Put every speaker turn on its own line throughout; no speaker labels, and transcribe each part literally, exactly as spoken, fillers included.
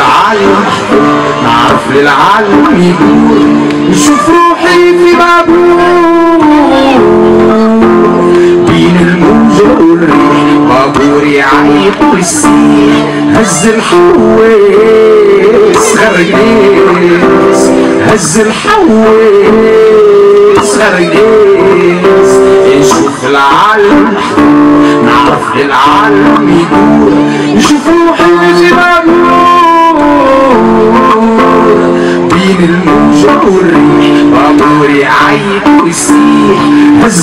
العالم نعرف للعالم يدور نشوف روحي في بابور بين الموجة والريح بابور يعيط ويسيح هز الحواس غرقيس هز الحواس غرقيس نشوف العالم نعرف للعالم يدور نشوف روحي في بابور بين الموجة والريح بابور يعيط ويسيح هز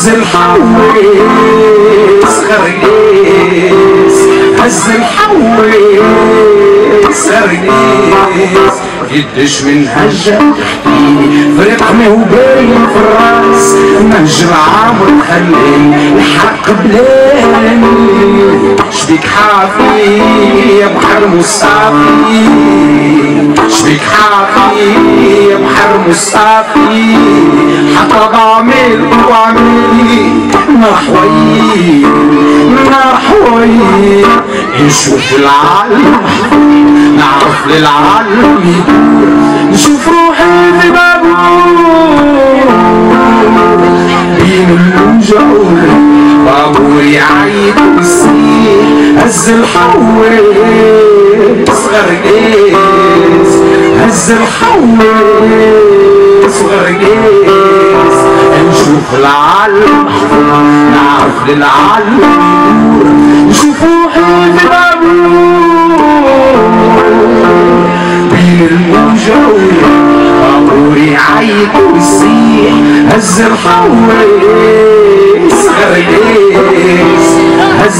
الحواس غرقيس هز الحواس غرقيس قديش من هجة تحكيني فرقني وباين في الراس نهج العمر خلاني الحق بلاني شبيك حافي يا بحر مصافي شبيك حافي يا بحر مصافي حتى ضامل وعملي نحوي نحوي نشوف العالم نعرف للعالم يدور نشوف روحي في بابور بين الموجة بابور يعيط ويسيح هز الحواس غرقيس هز الحواس غرقيس نشوف العالم نعرف للعالم يدور نشوف روحي في بابور بين الموجة بابور يعيط ويسيح هز الحواس غرقيس هز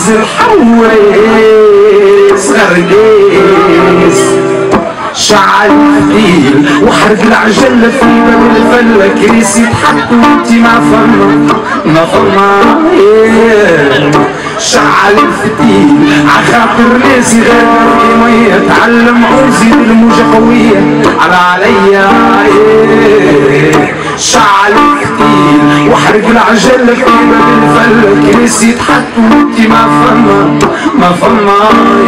الحواس غرقيس شعل الفتيل وحرق العجلة في باب الفلة كريسي تحط وانتي ما فما ما فما شعل الفتيل عخاطر ناسي غير في مية تعلم عوزي بالموجة قوية على عليا شعل الفتيل وحرق العجلة في باب الفلة كريسي تحط وانتي ما فما ما فما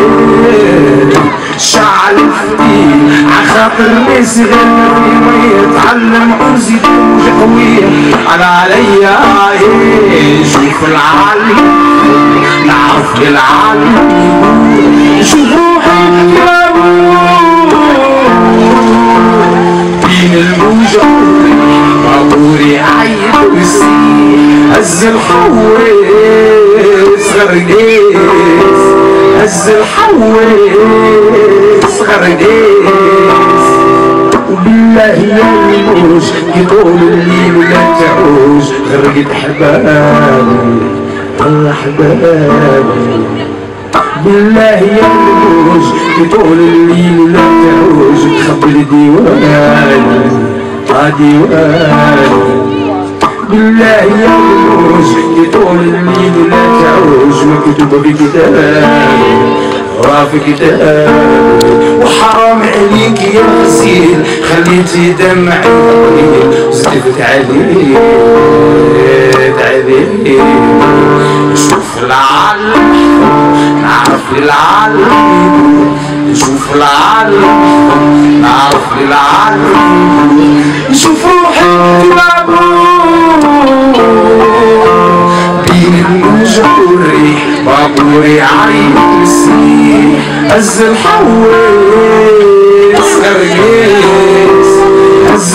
شعل الفتيل عخاطر ناسي غير في مية تعلم عوزي بالموجة قوية على عليا شوف العالم نعرف للعالم نشوف روحي في بابور بين الموجة بابور يعيط ويسيح هز الحواس غرقيس هز الحواس غرقيس وبالله يا الموج كي طول الليل ولا تعوج غرقت حبابي الله حبابي بالله يا الموج كي طول الليل ولا تعوج تخبي ديواني اه ديواني بالله يا الموج كي طول الليل ولا تعوج مكتوبة في كتابي وفي كتابي وحرام عليك يا غسيل خليتي دمعي قليل وزدت عليه عليه نشوف العالم نعرف للعالم نشوف العالم نعرف للعالم نشوف روحي في بابور بين الموجة والريح بابور يعيط ويسيح هز الحواس غرقيس هز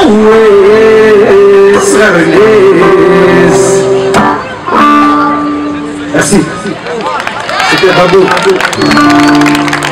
الحواس غرقيس Merci. C'était bravo.